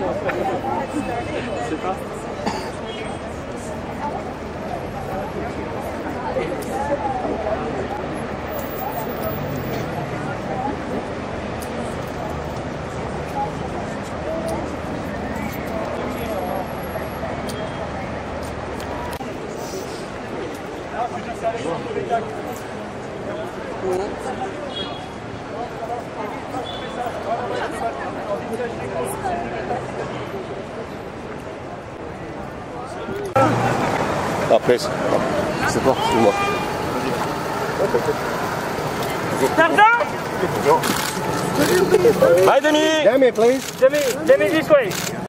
Je sais pas. Après, c'est pas, excuse-moi. Hi, Demi! Demi, please. Demi, this way.